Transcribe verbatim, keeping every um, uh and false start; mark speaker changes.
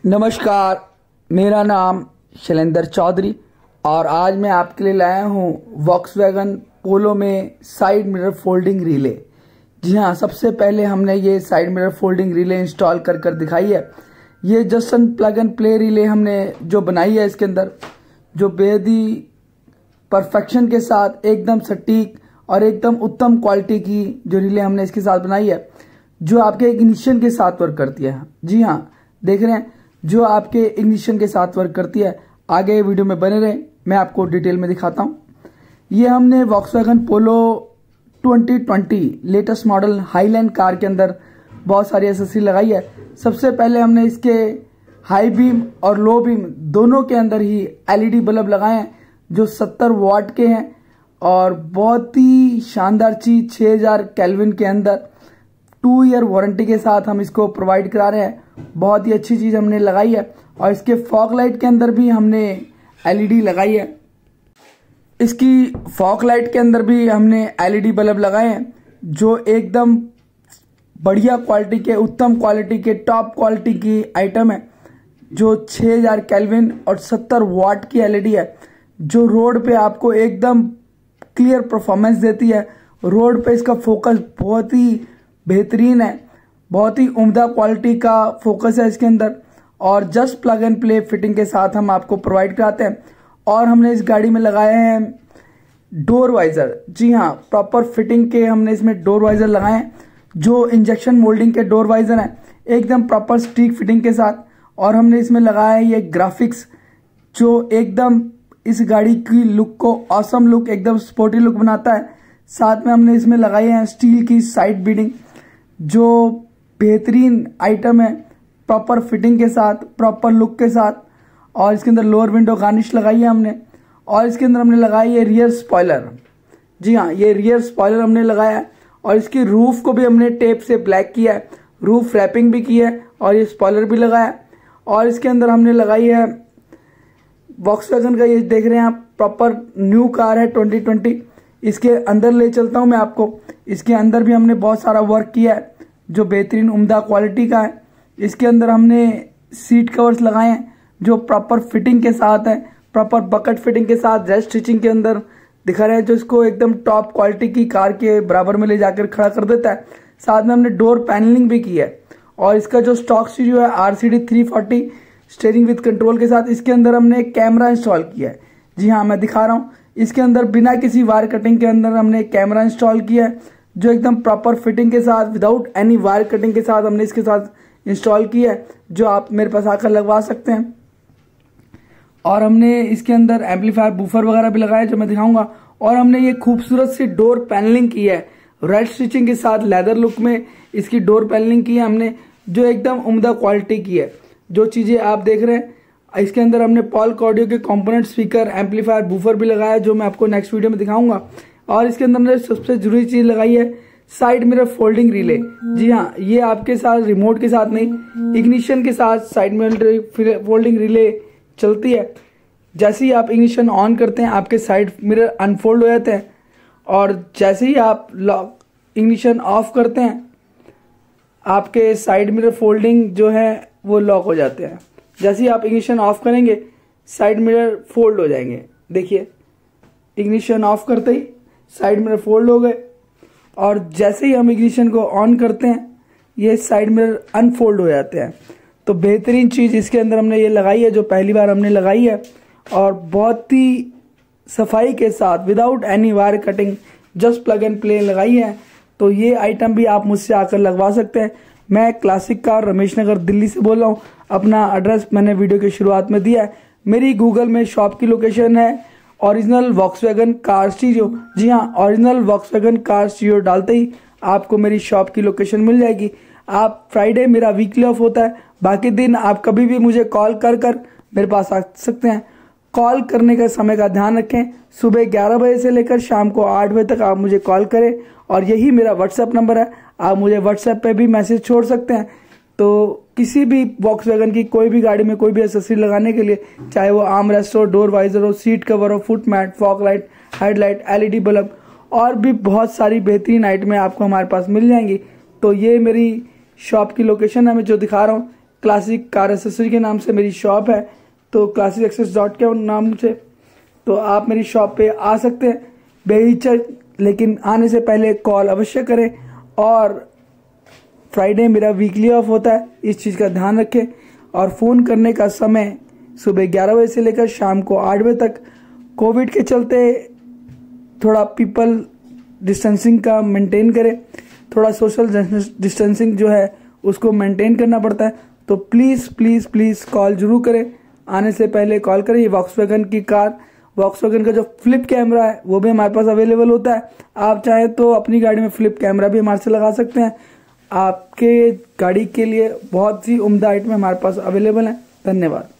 Speaker 1: नमस्कार, मेरा नाम शैलेंद्र चौधरी और आज मैं आपके लिए लाया हूँ वॉक्सवैगन पोलो में साइड मिरर फोल्डिंग रिले। जी हाँ, सबसे पहले हमने ये side mirror folding relay install कर कर दिखाई है। ये just plug and play relay हमने जो बनाई है, इसके अंदर जो बेहद ही परफेक्शन के साथ एकदम सटीक और एकदम उत्तम क्वालिटी की जो रिले हमने इसके साथ बनाई है, जो आपके इग्निशन के साथ वर्क करती है। जी हाँ, देख रहे हैं, जो आपके इग्निशन के साथ वर्क करती है। आगे वीडियो में बने रहे, मैं आपको डिटेल में दिखाता हूँ। ये हमने Volkswagen Polo twenty twenty latest model highland car के अंदर बहुत सारी एसेसरी लगाई है। सबसे पहले हमने इसके हाई बीम और लो बीम दोनों के अंदर ही एलईडी बल्ब लगाए हैं, जो सत्तर वाट के हैं और बहुत ही शानदार चीज छह हज़ार केल्विन के अंदर टू ईयर वारंटी के साथ हम इसको प्रोवाइड करा रहे हैं। बहुत ही अच्छी चीज हमने लगाई है और इसके फॉग लाइट के अंदर भी हमने एलईडी लगाई है। इसकी फॉग लाइट के अंदर भी हमने एलईडी बल्ब लगाए हैं, जो एकदम बढ़िया क्वालिटी के, उत्तम क्वालिटी के, टॉप क्वालिटी की आइटम है, जो छह हज़ार केल्विन और सत्तर वाट की एलईडी है, जो रोड पे आपको एकदम क्लियर परफॉर्मेंस देती है। रोड पे इसका फोकस बहुत ही बेहतरीन है, बहुत ही उम्दा क्वालिटी का फोकस है इसके अंदर और just plug and play fitting के साथ हम आपको प्रोवाइड कराते हैं। और हमने इस गाड़ी में लगाए हैं डोर वाइजर। जी हाँ, प्रॉपर फिटिंग के हमने इसमें डोर वाइजर लगाए हैं, जो इंजेक्शन मोल्डिंग के डोर वाइजर हैं, एकदम प्रॉपर स्टिक फिटिंग के साथ। और हमने इसमें लगाया है ये ग्राफिक्स, जो एकदम इस गाड़ी की लुक को ऑसम लुक, एकदम स्पोर्टी लुक बनाता है। साथ में हमने इसमें लगाए हैं स्टील की साइड बीडिंग, जो बेहतरीन आइटम है, प्रॉपर फिटिंग के साथ, प्रॉपर लुक के साथ। और इसके अंदर लोअर विंडो गार्निश लगाई है हमने। और इसके अंदर हमने लगाई है रियर स्पॉइलर। जी हाँ, ये रियर स्पॉइलर हमने लगाया है और इसकी रूफ को भी हमने टेप से ब्लैक किया है, रूफ रैपिंग भी की है और ये स्पॉइलर भी लगाया है। और इसके अंदर हमने लगाई है वॉक्सवैगन का, ये देख रहे हैं आप, प्रॉपर न्यू कार है ट्वेंटी ट्वेंटी। इसके अंदर ले चलता हूं मैं आपको। इसके अंदर भी हमने बहुत सारा वर्क किया है, जो बेहतरीन उम्दा क्वालिटी का है। इसके अंदर हमने सीट कवर्स लगाए हैं, जो प्रॉपर फिटिंग के साथ है, प्रॉपर बकेट फिटिंग के साथ, रेस्ट स्टिचिंग के अंदर दिखा रहे हैं, जो इसको एकदम टॉप क्वालिटी की कार के बराबर में ले जाकर खड़ा कर देता है। साथ में हमने डोर पैनलिंग भी की है और इसका जो स्टॉक स्टीरियो है RCD three forty steering with control के साथ, इसके अंदर हमने कैमरा इंस्टॉल किया है। जी हाँ, मैं दिखा रहा हूँ, इसके अंदर बिना किसी वायर कटिंग के अंदर हमने कैमरा इंस्टॉल किया है, जो एकदम प्रॉपर फिटिंग के साथ, विदाउट एनी वायर कटिंग के साथ हमने इसके साथ इंस्टॉल किया है, जो आप मेरे पास आकर लगवा सकते हैं। और हमने इसके अंदर एम्पलीफायर, बूफर वगैरह भी लगाया, जो मैं दिखाऊंगा। और हमने ये खूबसूरत सी डोर पैनलिंग की है, रेड स्टिचिंग के साथ लेदर लुक में इसकी डोर पैनलिंग की है हमने, जो एकदम उम्दा क्वालिटी की है। जो चीजें आप देख रहे हैं, इसके अंदर हमने पॉल ऑडियो के कंपोनेंट, स्पीकर, एम्पलीफायर, बूफर भी लगाया, जो मैं आपको नेक्स्ट वीडियो में दिखाऊंगा। और इसके अंदर हमने सबसे जरूरी चीज लगाई है साइड मिरर फोल्डिंग रिले। जी हाँ, ये आपके साथ रिमोट के साथ नहीं, इग्निशन के साथ साइड मिरर फोल्डिंग रिले चलती है। जैसे ही आप इग्निशन ऑन करते हैं, आपके साइड मिरर अनफोल्ड हो जाते हैं और जैसे ही आप लॉक इग्निशन ऑफ करते हैं, आपके साइड मिरर फोल्डिंग जो है वो लॉक हो जाते हैं। जैसे ही आप इग्निशन ऑफ करेंगे, साइड मिरर फोल्ड हो जाएंगे। देखिए, इग्निशन ऑफ करते ही साइड मिरर फोल्ड हो गए और जैसे ही हम इग्निशन को ऑन करते हैं, ये साइड मिरर अनफोल्ड हो जाते हैं। तो बेहतरीन चीज इसके अंदर हमने ये लगाई है, जो पहली बार हमने लगाई है और बहुत ही सफाई के साथ, without any wire cutting, just plug and play लगाई है। तो ये आइटम भी आप मुझसे आकर लगवा सकते हैं। मैं क्लासिक कार रमेश नगर दिल्ली से बोल रहा हूँ। अपना एड्रेस मैंने वीडियो की शुरुआत में दिया है। मेरी गूगल में शॉप की लोकेशन है ओरिजिनल वॉक्सवैगन कार स्टीरियो। जी हाँ, ओरिजिनल वॉक्सवैगन कार स्टीरियो डालते ही आपको मेरी शॉप की लोकेशन मिल जाएगी। आप फ्राइडे मेरा वीकली ऑफ होता है, बाकी दिन आप कभी भी मुझे कॉल कर कर मेरे पास आ सकते हैं। कॉल करने का समय का ध्यान रखें, सुबह ग्यारह बजे से लेकर शाम को आठ बजे तक आप मुझे कॉल करें और यही मेरा व्हाट्सएप नंबर है। आप मुझे व्हाट्सएप पे भी मैसेज छोड़ सकते हैं। तो किसी भी वॉक्सवैगन की कोई भी गाड़ी में कोई भी एक्सेसरी लगाने के लिए, चाहे वो आर्म रेस्ट हो, डोर वाइजर हो, सीट कवर हो, foot mat, fog light, headlight, LED bulb और भी बहुत सारी बेहतरीन आइटमें आपको हमारे पास मिल जाएंगी। तो ये मेरी शॉप की लोकेशन है, मैं जो दिखा रहा हूँ, क्लासिक कार एक्सेसरी के नाम से मेरी शॉप है, तो क्लासिक एक्सेस डॉट के नाम से तो आप मेरी शॉप पे आ सकते हैं बेहिचक, लेकिन आने से पहले कॉल अवश्य करें। और फ्राइडे मेरा वीकली ऑफ होता है, इस चीज़ का ध्यान रखें। और फ़ोन करने का समय सुबह ग्यारह बजे से लेकर शाम को आठ बजे तक। कोविड के चलते थोड़ा पीपल डिस्टेंसिंग का मेंटेन करें, थोड़ा सोशल डिस्टेंसिंग जो है उसको मेंटेन करना पड़ता है। तो प्लीज़ प्लीज़ प्लीज़ कॉल जरूर करें, आने से पहले कॉल करें। ये वॉक्सवैगन की कार, वॉक्सवैगन का जो फ्लिप कैमरा है वो भी हमारे पास अवेलेबल होता है। आप चाहे तो अपनी गाड़ी में फ्लिप कैमरा भी हमारे से लगा सकते हैं। आपके गाड़ी के लिए बहुत सी उम्दा आइटम हमारे पास अवेलेबल हैं। धन्यवाद।